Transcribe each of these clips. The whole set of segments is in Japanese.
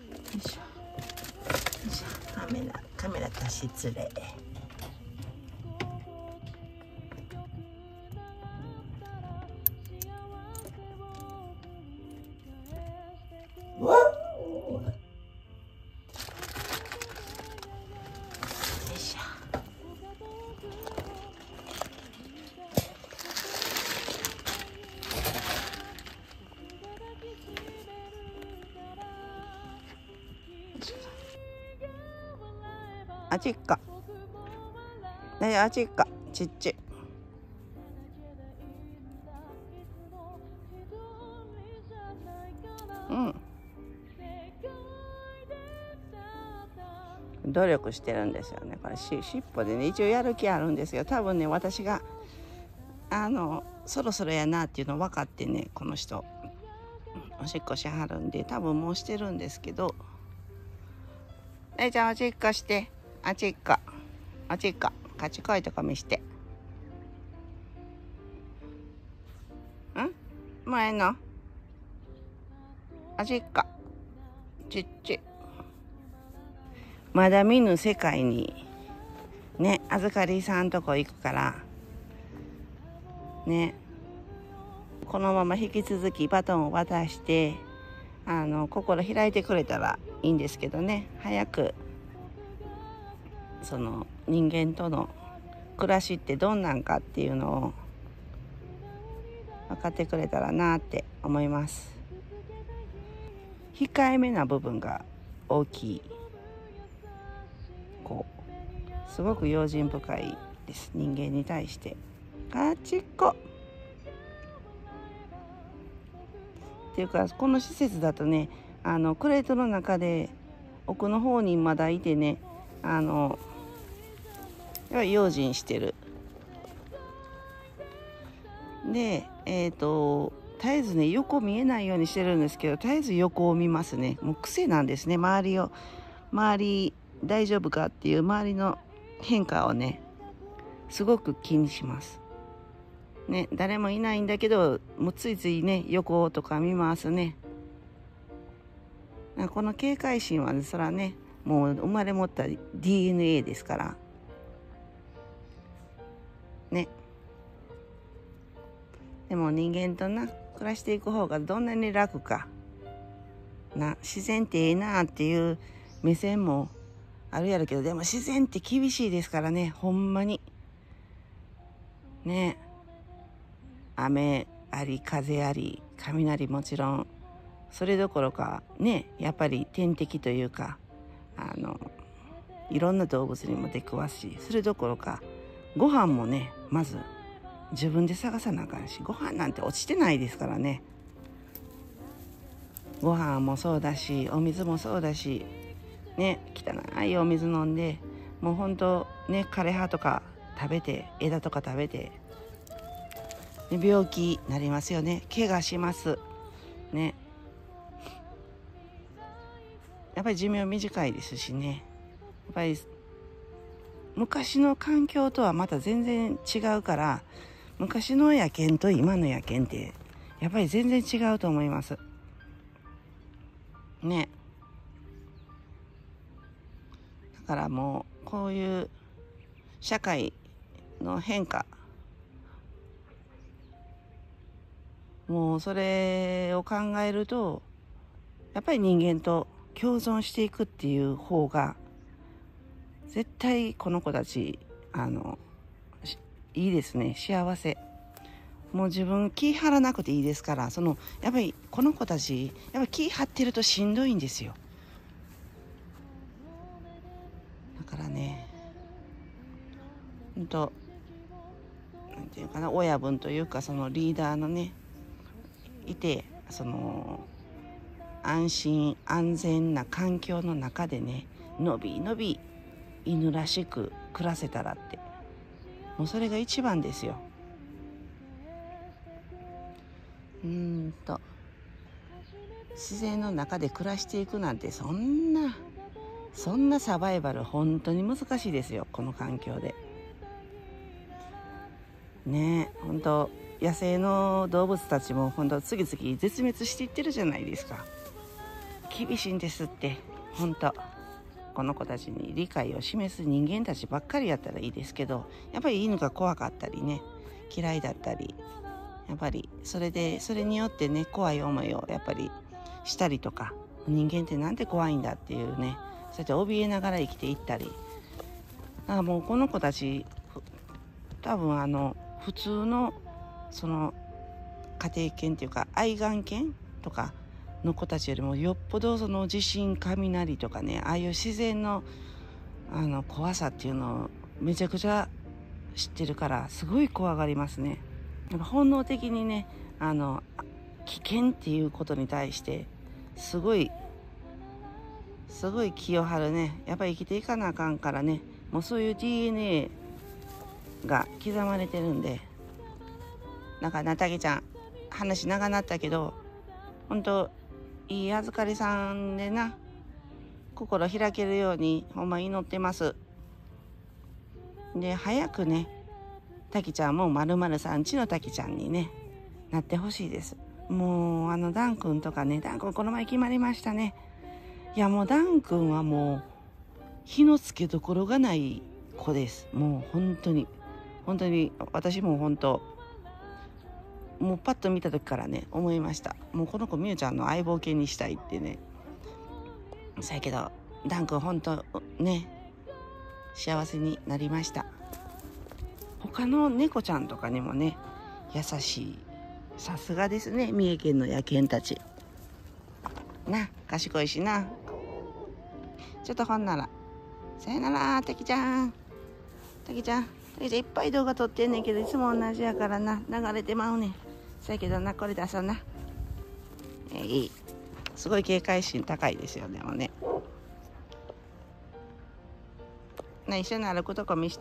いしょよいしょ。カメラと失礼。あちっか。ね、あちっか。ちっち。うん。努力してるんですよね。これ尻尾でね、一応やる気あるんですよ。多分ね、私がそろそろやなっていうの分かってね、この人おしっこしはるんで、多分もうしてるんですけど。姉ちゃんおしっこして。あちっか。あちっか。賢いとこ見して。もうええの？あちっか。ちっち。まだ見ぬ世界にね、預かりさんとこ行くからね、このまま引き続きバトンを渡して心開いてくれたらいいんですけどね。早くその人間との暮らしってどんなんかっていうのを分かってくれたらなって思います。控えめな部分が大きい子、すごく用心深いです、人間に対して。あちっこっていうか、この施設だとね、クレートの中で奥の方にまだいてね、用心してる。で絶えずね、横見えないようにしてるんですけど、絶えず横を見ますね。もう癖なんですね。周り大丈夫かっていう周りの変化をね、すごく気にしますね。誰もいないんだけど、もうついついね、横とか見ますね。この警戒心はね、そらね、もう生まれ持った DNA ですからね。でも人間とな暮らしていく方がどんなに楽かな、自然っていいなっていう目線もあるやろけど、でも自然って厳しいですからね、ほんまにね。雨あり風あり雷もちろん、それどころかね、やっぱり天敵というかいろんな動物にも出くわすし、それどころかご飯もね、まず自分で探さなあかんし、ご飯なんて落ちてないですからね。ご飯もそうだし、お水もそうだしね、汚いお水飲んで、もうほんとね、枯れ葉とか食べて、枝とか食べて、ね、病気になりますよね。怪我しますね。やっぱり寿命短いですしね。やっぱり昔の環境とはまた全然違うから、昔の野犬と今の野犬ってやっぱり全然違うと思いますね。だからもうこういう社会の変化、もうそれを考えると、やっぱり人間と共存していくっていう方が絶対この子たちいいですね。幸せ。もう自分気張らなくていいですから、やっぱりこの子たちやっぱり気張ってるとしんどいんですよ。だからね、ほんとなんていうかな、親分というか、そのリーダーのねいて、安心安全な環境の中でね、のびのび犬らしく暮らせたらって、もうそれが一番ですよ。自然の中で暮らしていくなんて、そんなサバイバル本当に難しいですよ、この環境でね。本当野生の動物たちも本当次々絶滅していってるじゃないですか。 厳しいんですって。本当この子たちに理解を示す人間たちばっかりやったらいいですけど、やっぱり犬が怖かったりね、嫌いだったり、やっぱりそれによってね、怖い思いをやっぱりしたりとか、人間ってなんて怖いんだっていうね、そうやって怯えながら生きていったり、だからもうこの子たち多分普通のその家庭犬っていうか愛玩犬とかの子たちよりもよっぽどその地震、雷とかね、ああいう自然の怖さっていうのをめちゃくちゃ知ってるから、すごい怖がりますね。やっぱ本能的にね、危険っていうことに対してすごい気を張るね。やっぱり生きていかなあかんからね、もうそういう DNA が刻まれてるんで。なんかなたけちゃん話長なったけど、本当いい預かりさんでな、心開けるようにほんま祈ってます。で早くね、たきちゃんも〇〇さんちのたきちゃんにねなってほしいです。もうダン君とかね、ダン君この前決まりましたね。いやもうダン君はもう火のつけどころがない子です。もう本当に私も本当もうパッと見た時からね思いました。もうこの子みゆちゃんの相棒犬にしたいってね。そやけどダン君本当ね幸せになりました。他の猫ちゃんとかにもね優しい、さすがですね、三重県の野犬たちな、賢いしな。ちょっとほんならさよなら、たきちゃんいっぱい動画撮ってんねんけど、いつも同じやからな流れてまうねん。そやけどな、これ出そうな。いい、すごい警戒心高いですよ。でもね、一緒に歩くとこ見して。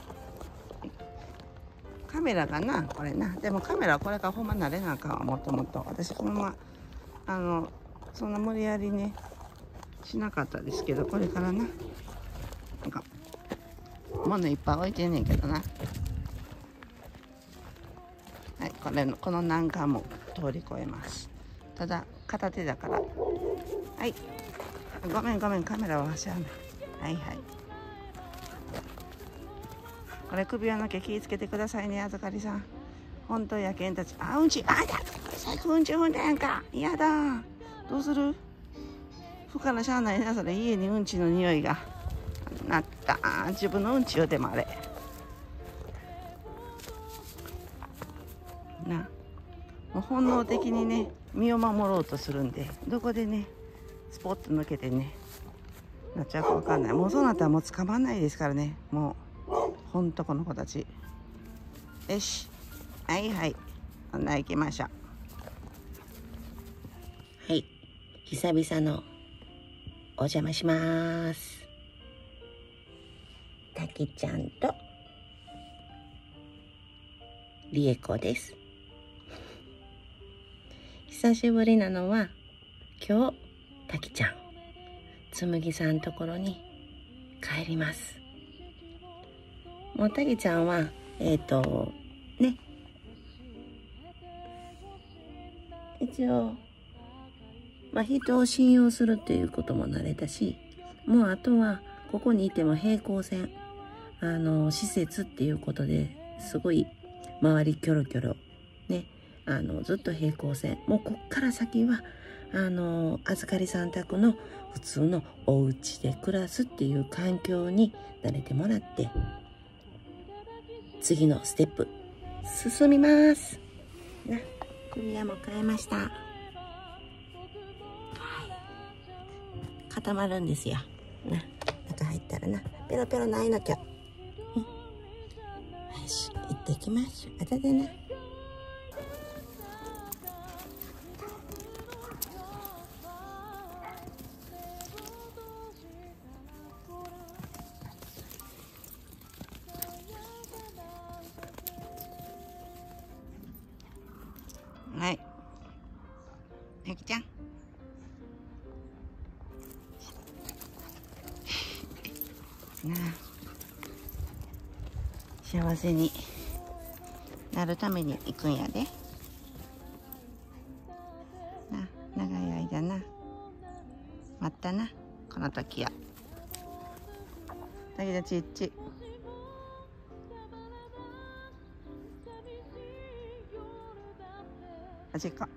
カメラがな、これな。でもカメラはこれからほんま慣れなあかんわ。もっと私このままそんな無理やりねしなかったですけど、これからな、なんか物いっぱい置いてんねんけどな。はい、この難関も通り越えます。ただ片手だから。はい、ごめんカメラは走らない。はいこれ首輪の毛気をつけてくださいね、預かりさん。本当野犬たち、うんち、だ最近うんち踏んだやんか、嫌だ。どうする？不可なしゃあないな、それ。家にうんちの匂いがなった。自分のうんちよ。でもあれな、もう本能的にね身を守ろうとするんで、どこでねスポッと抜けてねなっちゃうか分かんない。もうそうなったらもう捕まんないですからね。もうほんとこの子たち。よし、はいほんなら行きましょう。はい、久々のお邪魔します。たきちゃんとりえこです。久しぶりなのは今日たきちゃんつむぎさんところに帰ります。もうたきちゃんはね、一応人を信用するっていうことも慣れたし、もうあとはここにいても平行線、施設っていうことですごい周りキョロキョロね、ずっと平行線。もうこっから先は預かりさん宅の普通のお家で暮らすっていう環境に慣れてもらって、次のステップ進みますな。首輪も変えました。はい、固まるんですよな。中入ったらな、ペロペロないの今日。よし、行ってきましょう。あたでな。はい、ゆきちゃんなあ、幸せになるために行くんやでな。長い間な滝や。滝田ちっち。あっちか。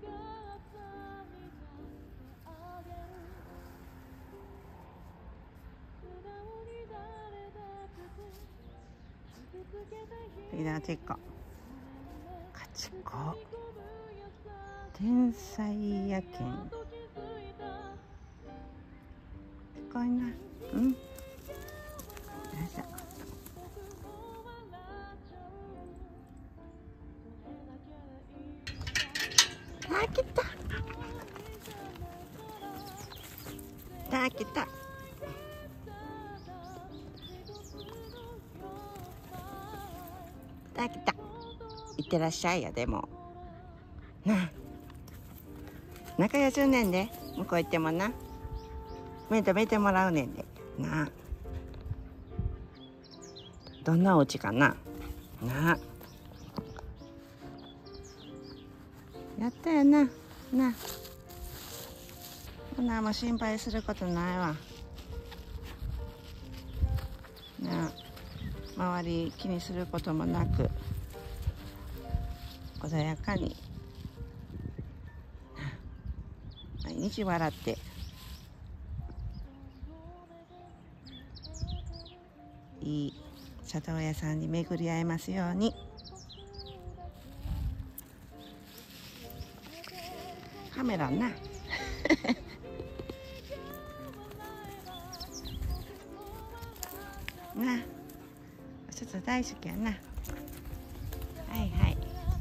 滝田あっちか。カチコ。天才やけん。聞こえない。うん。よいしょ。あ、来た。あ、来た。あ、来た。いってらっしゃいや、でも。なあ。仲良しゅうねんで。向こう行ってもな。目とめてもらうねんで。なあ。どんなお家かな。なあ。やったよな。なあ。ほなもう心配することないわ。なあ。周り気にすることもなく穏やかに毎日笑っていい里親さんに巡り合えますように。カメラななちょっと大好きやな。はいはい。よ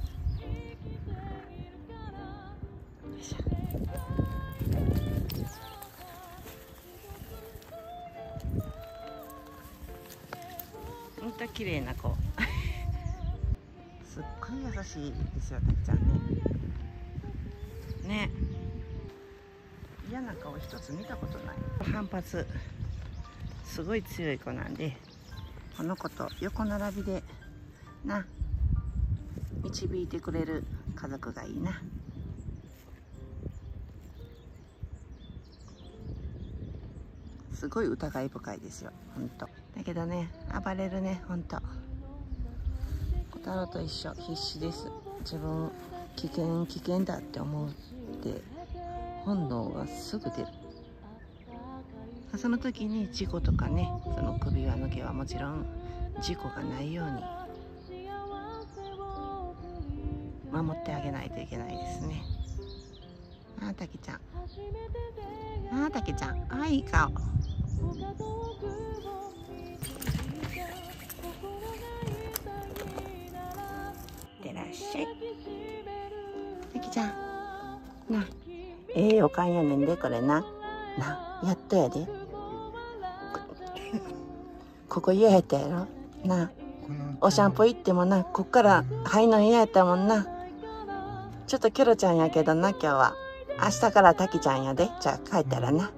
いしょ。ほんと綺麗な子すっごい優しいですよ、たっちゃんね。ね、嫌な顔一つ見たことない。反発すごい強い子なんで、この子と横並びでな導いてくれる家族がいいな。すごい疑い深いですよ、ほんと。だけどね、暴れるね、ほんと。小太郎と一緒、必死です。自分危険だって思って本能がすぐ出る。その時に事故とかね、その首輪抜けはもちろん事故がないように守ってあげないといけないですね。あ、たけちゃん。あ、たけちゃん。あ、いい顔。いってらっしゃい。たけちゃん。な、ええおかんやねんで、これな。な、やっとやで。ここ嫌やったやろな。お散歩行ってもな、こっから入んの嫌やったもんな。ちょっとキョロちゃんやけどな、今日は。明日からタキちゃんやで。じゃあ帰ったらな。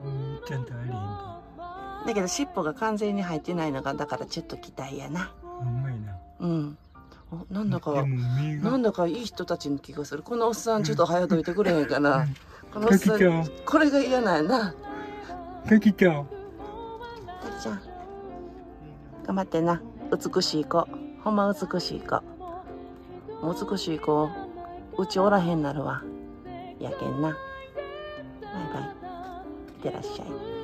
だけど尻尾が完全に入ってないのが、だからちょっと期待やな。うん。なんだかいい人たちの気がする。このおっさんちょっと早どいてくれへんかな。このおっさん、これが嫌なんやな。タキちゃん。タキちゃん。頑張ってな。美しい子。ほんま美しい子。美しい子、うちおらへんなるわ。やけんな。バイバイ。いってらっしゃい。